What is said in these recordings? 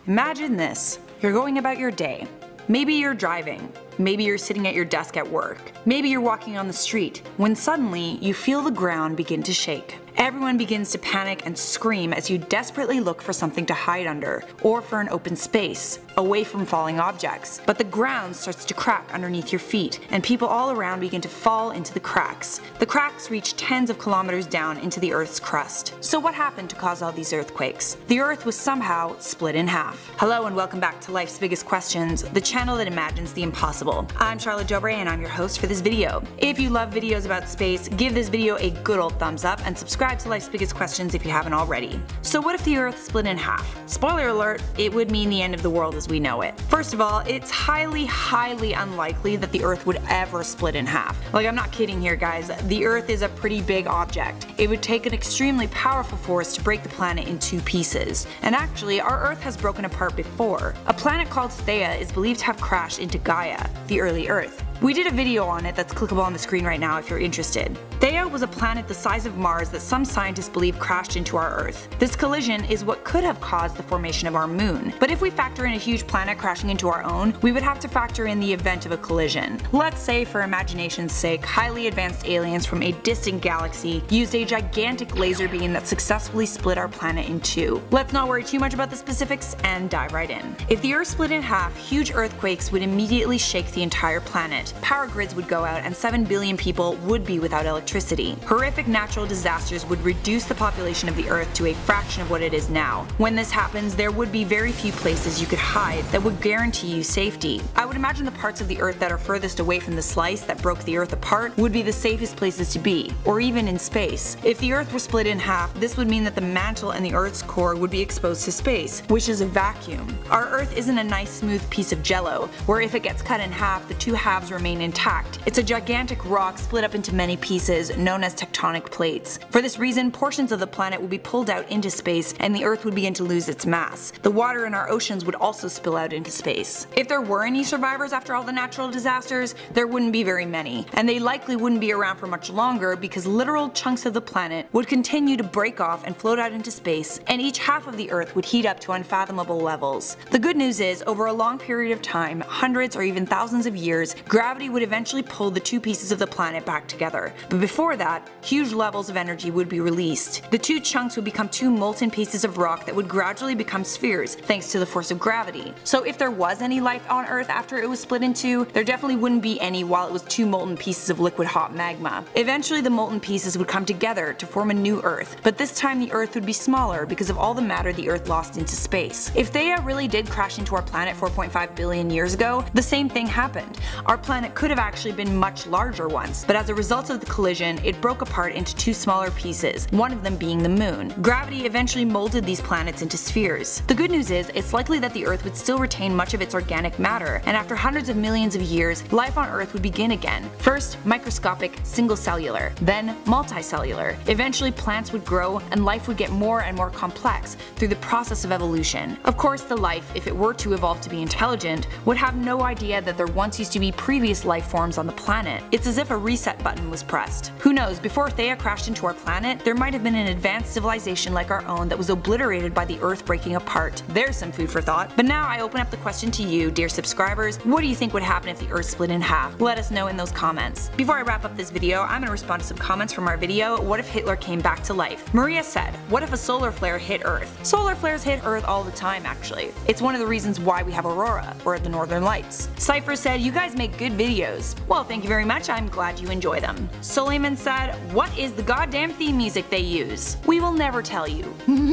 Imagine this. You're going about your day. Maybe you're driving. Maybe you're sitting at your desk at work. Maybe you're walking on the street, when suddenly you feel the ground begin to shake. Everyone begins to panic and scream as you desperately look for something to hide under, or for an open space, away from falling objects. But the ground starts to crack underneath your feet, and people all around begin to fall into the cracks. The cracks reach tens of kilometers down into the Earth's crust. So what happened to cause all these earthquakes? The Earth was somehow split in half. Hello and welcome back to Life's Biggest Questions, the channel that imagines the impossible. I'm Charlotte Jobre and I'm your host for this video. If you love videos about space, give this video a good old thumbs up and subscribe to Life's Biggest Questions if you haven't already. So what if the Earth split in half? Spoiler alert, it would mean the end of the world as we know it. First of all, it's highly unlikely that the Earth would ever split in half. Like, I'm not kidding here, guys. The Earth is a pretty big object. It would take an extremely powerful force to break the planet in two pieces. And actually, our Earth has broken apart before. A planet called Theia is believed to have crashed into Gaia, the early Earth. We did a video on it that's clickable on the screen right now if you're interested. Theia was a planet the size of Mars that some scientists believe crashed into our Earth. This collision is what could have caused the formation of our moon. But if we factor in a huge planet crashing into our own, we would have to factor in the event of a collision. Let's say, for imagination's sake, highly advanced aliens from a distant galaxy used a gigantic laser beam that successfully split our planet in two. Let's not worry too much about the specifics and dive right in. If the Earth split in half, huge earthquakes would immediately shake the entire planet. Power grids would go out and 7 billion people would be without electricity. Horrific natural disasters would reduce the population of the Earth to a fraction of what it is now. When this happens, there would be very few places you could hide that would guarantee you safety. I would imagine the parts of the Earth that are furthest away from the slice that broke the Earth apart would be the safest places to be, or even in space. If the Earth were split in half, this would mean that the mantle and the Earth's core would be exposed to space, which is a vacuum. Our Earth isn't a nice smooth piece of jello, where if it gets cut in half, the two halves remain intact. It's a gigantic rock split up into many pieces, known as tectonic plates. For this reason, portions of the planet would be pulled out into space and the Earth would begin to lose its mass. The water in our oceans would also spill out into space. If there were any survivors after all the natural disasters, there wouldn't be very many, and they likely wouldn't be around for much longer because literal chunks of the planet would continue to break off and float out into space, and each half of the Earth would heat up to unfathomable levels. The good news is, over a long period of time, hundreds or even thousands of years, gravity would eventually pull the two pieces of the planet back together. But before that, huge levels of energy would be released. The two chunks would become two molten pieces of rock that would gradually become spheres thanks to the force of gravity. So if there was any life on Earth after it was split in two, there definitely wouldn't be any while it was two molten pieces of liquid hot magma. Eventually the molten pieces would come together to form a new Earth, but this time the Earth would be smaller because of all the matter the Earth lost into space. If Theia really did crash into our planet 4.5 billion years ago, the same thing happened. Our planet could have actually been much larger once, but as a result of the collision, it broke apart into two smaller pieces, one of them being the moon. Gravity eventually molded these planets into spheres. The good news is, it's likely that the Earth would still retain much of its organic matter, and after hundreds of millions of years, life on Earth would begin again. First, microscopic, single-cellular, then multicellular. Eventually plants would grow, and life would get more and more complex through the process of evolution. Of course, the life, if it were to evolve to be intelligent, would have no idea that there once used to be previous life forms on the planet. It's as if a reset button was pressed. Who knows, before Theia crashed into our planet, there might have been an advanced civilization like our own that was obliterated by the Earth breaking apart. There's some food for thought. But now I open up the question to you, dear subscribers. What do you think would happen if the Earth split in half? Let us know in those comments. Before I wrap up this video, I'm going to respond to some comments from our video, What if Hitler came back to life? Maria said, what if a solar flare hit Earth? Solar flares hit Earth all the time, actually. It's one of the reasons why we have aurora, or the northern lights. Cypher said, you guys make good videos. Well, thank you very much, I'm glad you enjoy them. Suleiman said, what is the goddamn theme music they use? We will never tell you.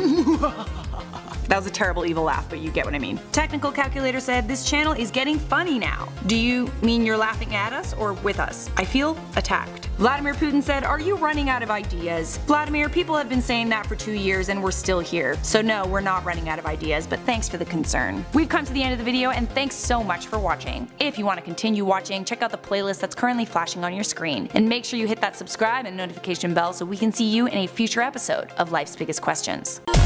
That was a terrible evil laugh, but you get what I mean. Technical Calculator said, this channel is getting funny now. Do you mean you're laughing at us or with us? I feel attacked. Vladimir Putin said, are you running out of ideas? Vladimir, people have been saying that for 2 years and we're still here. So no, we're not running out of ideas, but thanks for the concern. We've come to the end of the video and thanks so much for watching. If you want to continue watching, check out the playlist that's currently flashing on your screen. And make sure you hit that subscribe and notification bell so we can see you in a future episode of Life's Biggest Questions.